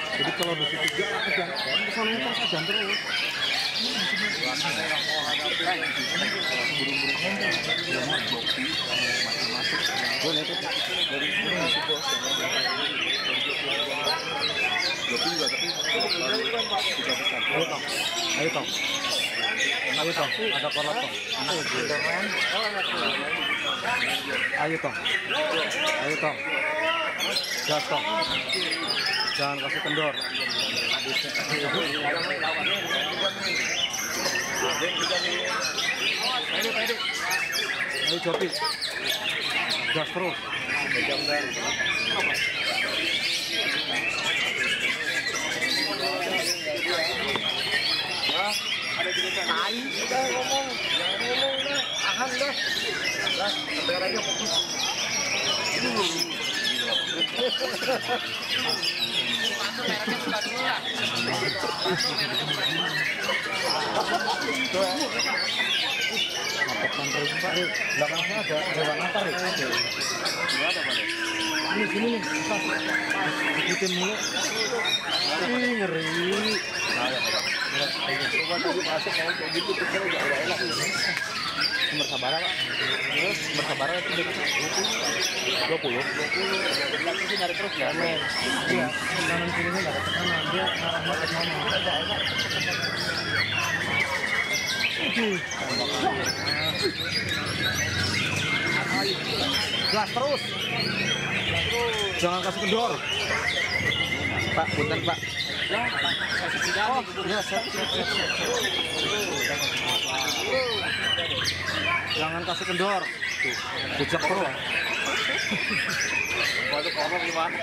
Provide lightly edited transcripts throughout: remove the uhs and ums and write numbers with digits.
Jadi kalau di situ juga kesannya terus ajan terus. Ayo tong, ada kolot tong. Ayo tong, gas tong, jangan kasih kendor. Ayo Jopi, gas terus. Ada cerita tai, udah ngomong, jangan ngomong dah, tahan dah. Lah, kameranya fokus. Belakangnya ada hewan antar ya? Ini sini nih, bikin mulu. Ih, ngeri. Coba tadi masuk kayak gitu pikir enggak enak. Sumber sabara Pak. Terus sumber sabara itu 20. Bilang sih nyari terus ya. Iya, kanan kirinya enggak ada tekanan, dia arahnya ke mana. Gas terus. Jangan kasih kendor. Pak, punten Pak. Oh, ya, jangan kasih kendor. Tuh, jejak terus. Waktu kono gimana?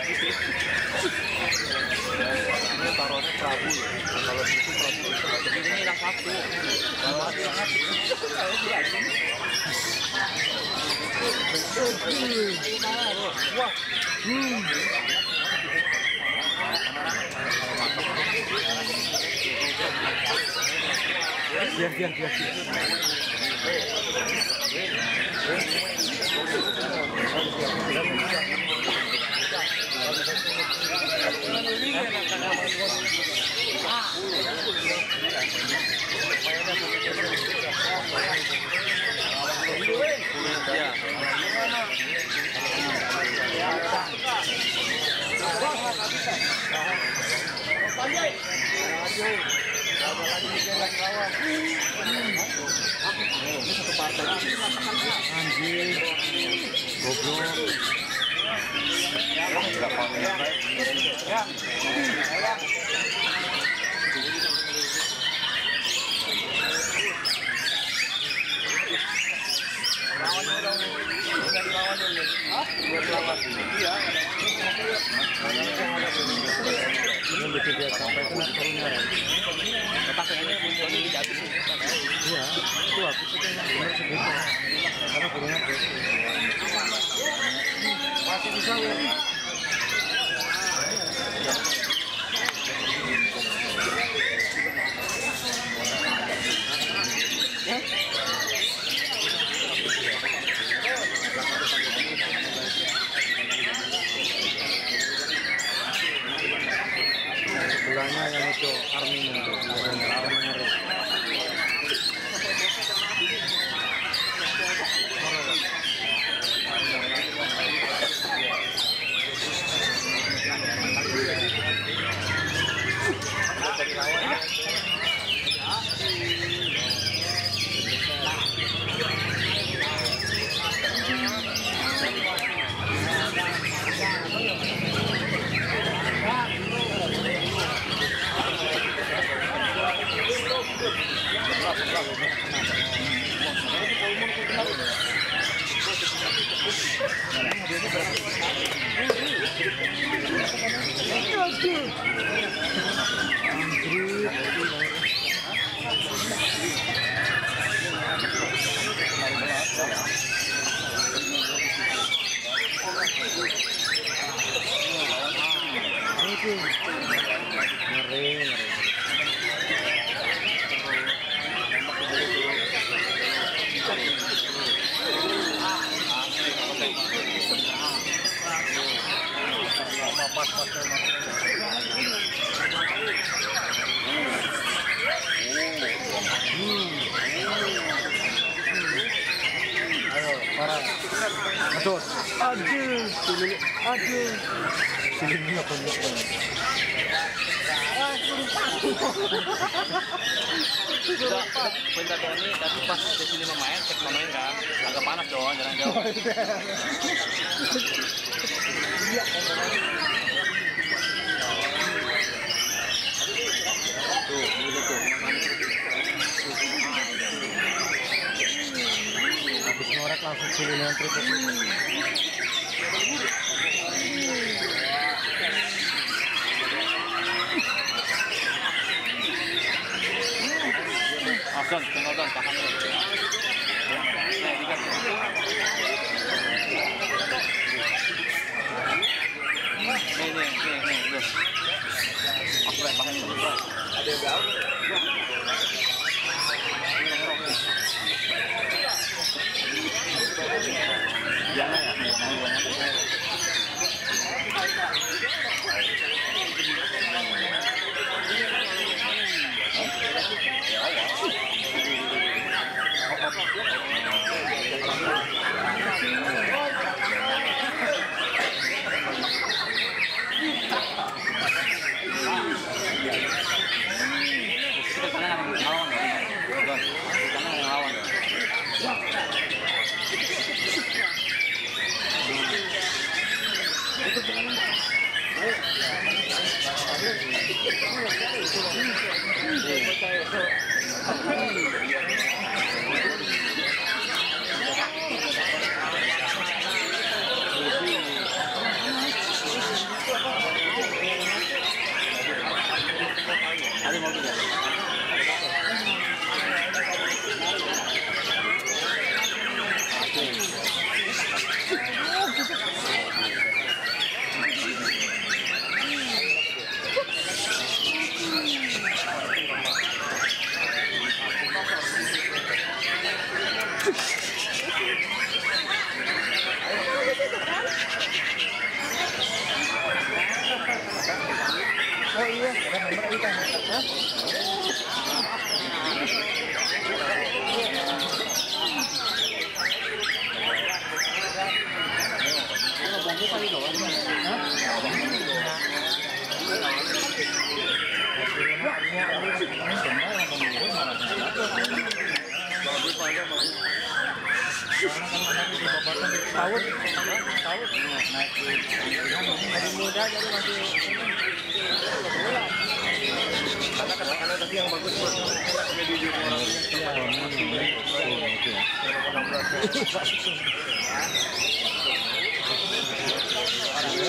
Ini taruhnya Prabu. Kalau itu Prabu jadi ini yang satu. Kalau yang satu. Wah. Biar. Anjir, goblok. Yang bikin dia sampai kena kerunya. Pakaiannya munculnya tidak habis. Iya, itu habis itu yang benar segitu. Karena burungnya Masih bisa ya. sebelahnya yang itu arminya itu, arminya Pas parah. Aduh. Aduh. Sini apa nih? Bentar dong ini, tapi pas di sini main, cek main kan, agak panas dong, jangan jauh. Tuh, gitu tuh. Habis ngorek langsung sini yang tripod. Don, tengok Don, tahan dulu. Nih, dikat. Nih, Don. Aku lemparin dulu, Bro. Ada yang jauh? Jangan ya, Oh iya, ada nomor ikan. Hah? Tahun dari muda jadi masih karena tadi yang bagus buat media orang.